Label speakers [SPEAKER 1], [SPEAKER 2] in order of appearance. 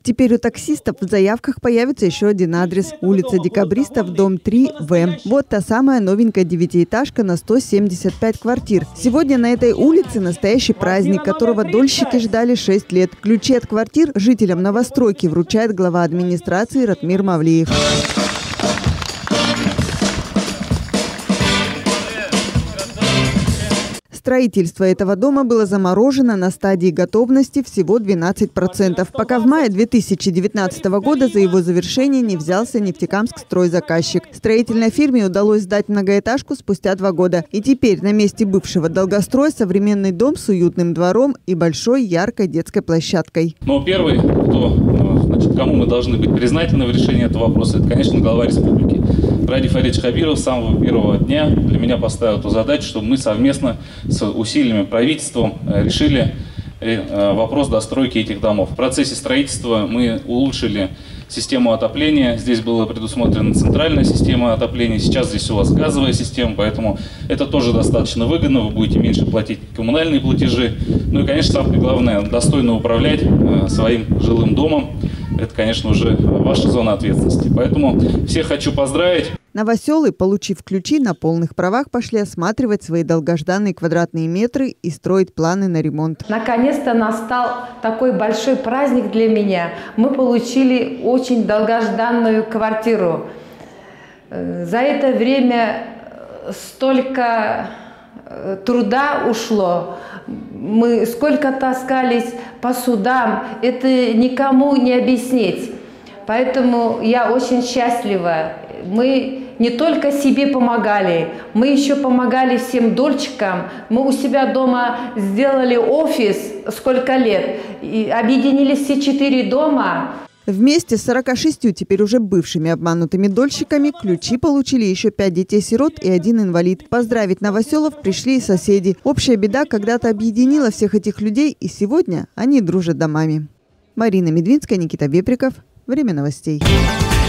[SPEAKER 1] Теперь у таксистов в заявках появится еще один адрес – улица Декабристов, дом 3В. Вот та самая новенькая девятиэтажка на 175 квартир. Сегодня на этой улице настоящий праздник, которого дольщики ждали 6 лет. Ключи от квартир жителям новостройки вручает глава администрации Ратмир Мавлиев. Строительство этого дома было заморожено на стадии готовности всего 12%, пока в мае 2019 года за его завершение не взялся Нефтекамск стройзаказчик. Строительной фирме удалось сдать многоэтажку спустя 2 года. И теперь на месте бывшего долгостроя современный дом с уютным двором и большой яркой детской площадкой.
[SPEAKER 2] Но первый, кому мы должны быть признательны в решении этого вопроса, это, конечно, глава республики. Ради Фаридович Хабиров с самого первого дня для меня поставил ту задачу, чтобы мы совместно с усилиями правительства решили вопрос достройки этих домов. В процессе строительства мы улучшили систему отопления. Здесь была предусмотрена центральная система отопления. Сейчас здесь у вас газовая система, поэтому это тоже достаточно выгодно. Вы будете меньше платить коммунальные платежи. Ну и, конечно, самое главное, достойно управлять своим жилым домом. Это, конечно, уже ваша зона ответственности. Поэтому всех хочу поздравить.
[SPEAKER 1] Новоселы, получив ключи, на полных правах пошли осматривать свои долгожданные квадратные метры и строить планы на ремонт.
[SPEAKER 3] Наконец-то настал такой большой праздник для меня. Мы получили очень долгожданную квартиру. За это время столько труда ушло. Мы сколько таскались по судам, это никому не объяснить. Поэтому я очень счастлива. Мы не только себе помогали, мы еще помогали всем дольщикам. Мы у себя дома сделали офис сколько лет, и объединили все 4 дома.
[SPEAKER 1] Вместе с 46 теперь уже бывшими обманутыми дольщиками ключи получили еще 5 детей-сирот и 1 инвалид. Поздравить новоселов пришли и соседи. Общая беда когда-то объединила всех этих людей, и сегодня они дружат домами. Марина Медвинская, Никита Веприков. Время новостей.